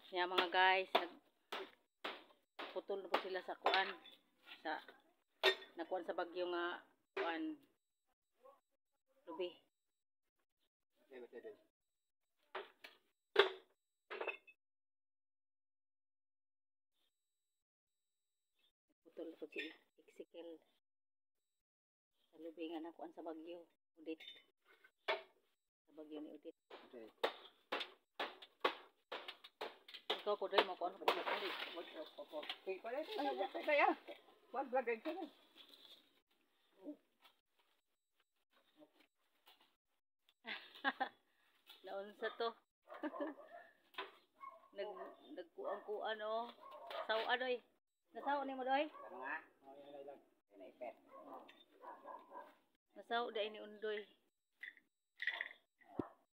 Kaya mga guys, putol na po sila sa kuan. Sa nakuan sa bagyo nga kuan. Lubi. Putol po si Ezekiel. Sa lubi nga nakuan sa bagyo. Udit. Sa bagyo ni Udit. Okay. Ikaw po doy mo kuan po sa kulit. Okay, pala ito. Ay, kaya. Wag lagay ka na. Naunsa to. Nagkuang-kuan oh. Saw adoy. Nasaw ni mo doy? Ano nga? Naipet. Nasaw dai ni undoy.